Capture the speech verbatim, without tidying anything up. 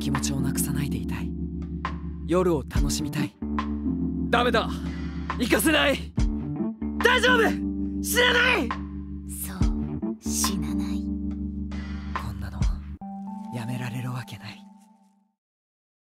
気持ちをなくさないでいたい。夜を楽しみたい。ダメだ、行かせない。大丈夫、死なない。